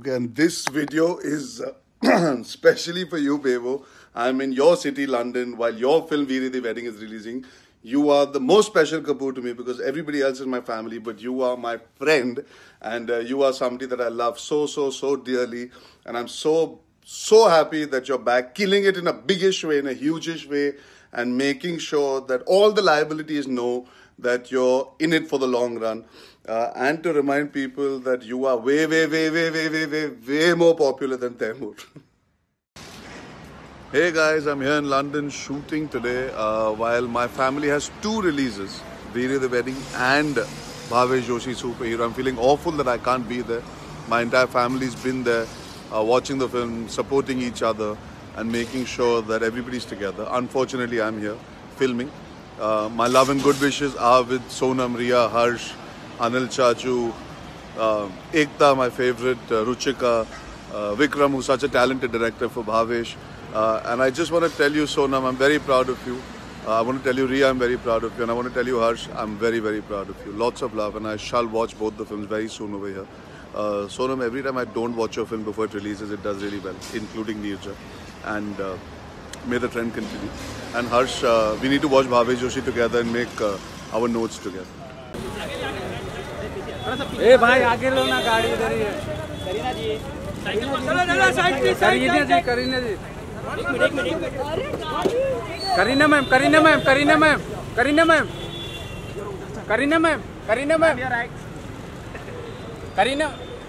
Okay, and this video is specially for you, Bevo. I'm in your city, London, while your film Veere the Wedding is releasing. You are the most special Kapoor to me because everybody else is my family, but you are my friend, and you are somebody that I love so dearly. And I'm so happy that you're back, killing it in a biggish way, in a hugish way, and making sure that all the liabilities know that you're in it for the long run. And to remind people that you are way more popular than Taimur. Hey guys, I'm here in London shooting today while my family has two releases, Veere the Wedding and Bhavesh Joshi Superhero. I'm feeling awful that I can't be there. My entire family's been there watching the film, supporting each other and making sure that everybody's together. Unfortunately, I'm here filming. My love and good wishes are with Sonam, Riya, Harsh, Anil Chachu, Ekta, my favorite, Ruchika, Vikram, who's such a talented director for Bhavesh. And I just want to tell you, Sonam, I'm very proud of you. I want to tell you, Riya, I'm very proud of you. And I want to tell you, Harsh, I'm very proud of you. Lots of love, and I shall watch both the films very soon over here. Sonam, every time I don't watch your film before it releases, it does really well, including Neerja. And may the trend continue. And Harsh, we need to watch Bhavesh Joshi together and make our notes together. ए भाई आगे लो ना गाड़ी इधर ही है Kareena ji Kareena ji Kareena ma'am Kareena ma'am Kareena ma'am Kareena ma'am Kareena ma'am Kareena ma'am Kareena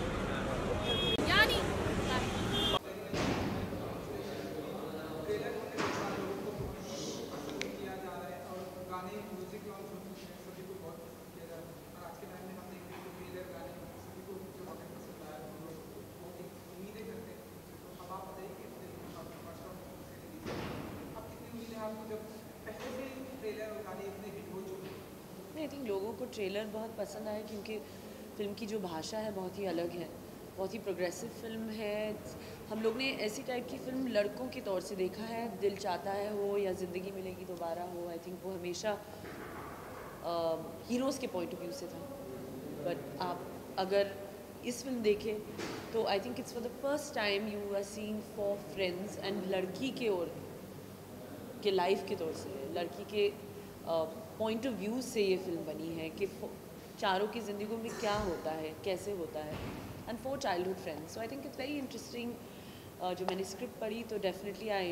I think लोगों को trailer बहुत पसंद आया क्योंकि फ़िल्म की जो भाषा है बहुत ही अलग है, बहुत ही प्रोग्रेसिव फिल्म है। हम लोग ने ऐसी टाइप की फ़िल्म लड़कों के तौर से देखा है, दिल चाहता है हो या ज़िंदगी मिलेगी दोबारा हो। आई थिंक वो हमेशा हीरोज़ के पॉइंट ऑफ व्यू से था, बट आप अगर इस फिल्म देखें तो I think it's for the first time you are seeing for friends and लड़की के ओर के लाइफ के तौर से, लड़की के पॉइंट ऑफ व्यू से ये फिल्म बनी है कि चारों की ज़िंदगी में क्या होता है, कैसे होता है, and for childhood friends. So I think it's very interesting. जो मैंने स्क्रिप्ट पढ़ी तो definitely I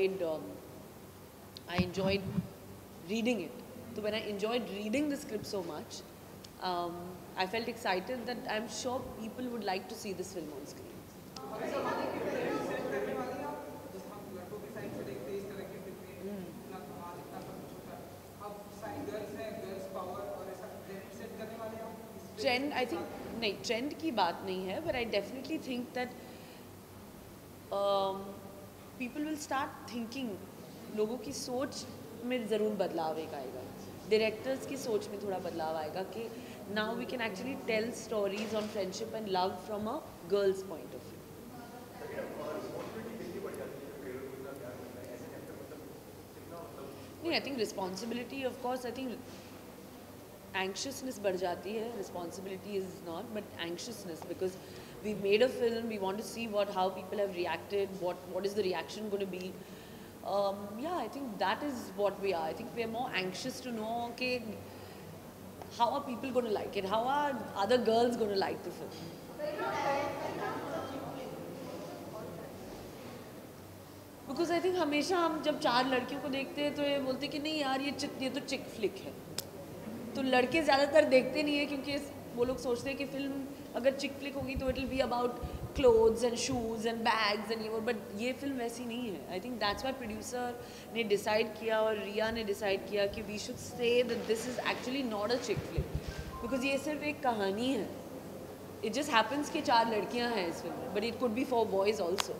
enjoyed reading it. तो when I enjoyed reading the script so much, I felt excited that I'm sure people would like to see this film on screen. Trend I think नहीं, trend की बात नहीं है, but I definitely think that people will start thinking, लोगों की सोच में ज़रूर बदलाव एक आएगा, डायरेक्टर्स की सोच में थोड़ा बदलाव आएगा कि now we can actually tell stories on friendship and love from a girl's point of view. नहीं, I think responsibility of course, I think anxiousness बढ़ जाती है, responsibility is not but anxiousness, because we made a film, we want to see what how people have reacted, what is the reaction gonna be. Yeah, I think that is what we are. I think we are more anxious to know, okay, how are people going to like it? How are other girls going to like the film? Because I think हमेशा हम जब चार लड़कियों को देखते हैं तो ये बोलते हैं कि नहीं यार ये तो चिक फ्लिक है, तो लड़के ज़्यादातर देखते नहीं है क्योंकि वो लोग सोचते हैं कि फिल्म अगर चिक फ्लिक होगी तो it will be about clothes and shoes and bags and ये वो, बट ये फिल्म वैसी नहीं है। I think that's why producer ने डिसाइड किया और रिया ने डिसाइड किया कि we should say that this is actually not a chick flick, because ये सिर्फ एक कहानी है। इट जस्ट हैपन्स कि चार लड़कियाँ हैं इस फिल्म में, but it could be for boys also.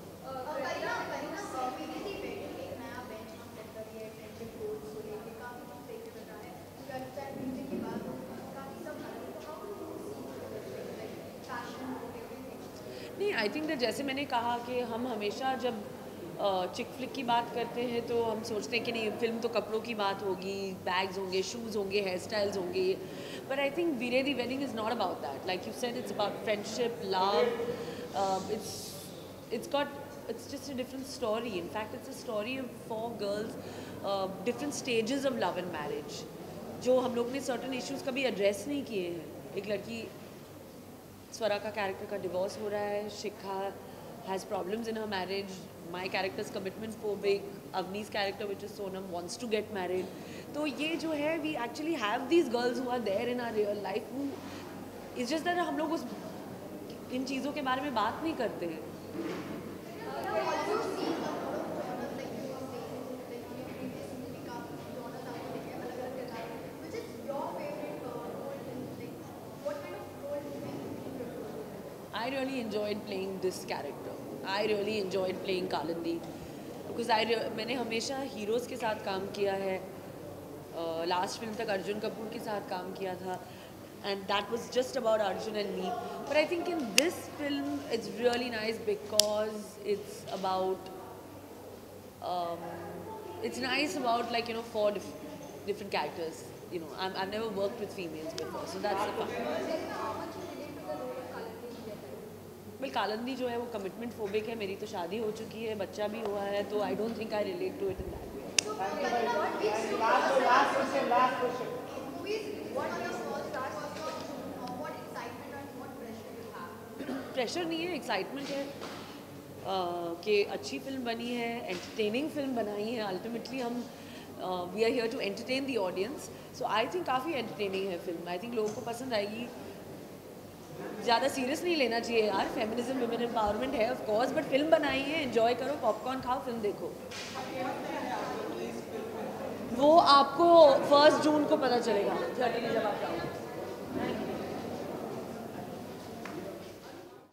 नहीं, आई थिंक जैसे मैंने कहा कि हम हमेशा जब चिक फ्लिक की बात करते हैं तो हम सोचते हैं कि नहीं फिल्म तो कपड़ों की बात होगी, बैग्स होंगे, शूज़ होंगे, हेयर स्टाइल्स होंगे, but I think Veere Di Wedding is not about that. Like you said, it's about friendship, love, it's just a different story. In fact, it's a story of 4 girls, different stages of love and marriage, जो हम लोग ने certain issues कभी address नहीं किए हैं. एक लड़की स्वरा का character का divorce हो रहा है, शिखा has problems in her marriage, my character's commitment phobic, Avni's character which is Sonam wants to get married. तो ये जो है we actually have these girls who are there in our real life who, it's just that हम लोग इन चीज़ों के बारे में बात नहीं करते हैं. I really enjoyed playing this character. I really enjoyed playing Kalandi because मैंने हमेशा heroes के साथ काम किया है. Last film तक अर्जुन कपूर के साथ काम किया था, and that was just about Arjun and me. But I think in this film it's really nice because it's about it's nice about, like, you know, 4 different characters. You know, I've never worked with females before, so that's the fun. Well, Kalandi जो है वो commitment phobic है. मेरी तो शादी हो चुकी है, बच्चा भी हुआ है, तो I don't think I relate to it in that way. Last question. What are your small stars? What excitement and what pressure you have? Pressure नहीं है, excitement है कि अच्छी फिल्म बनी है, entertaining फिल्म बनाई है. Ultimately हम we are here to entertain the audience, so I think काफ़ी entertaining है फिल्म. I think लोगों को पसंद आएगी. ज़्यादा सीरियस नहीं लेना चाहिए यार. फेमिनिज्म, वुमेन एम्पावरमेंट है ऑफ कोर्स, बट फिल्म बनाई है, एंजॉय करो, पॉपकॉर्न खाओ, फिल्म देखो. वो आपको 1 जून को पता चलेगा, 30 जब आप जाओ.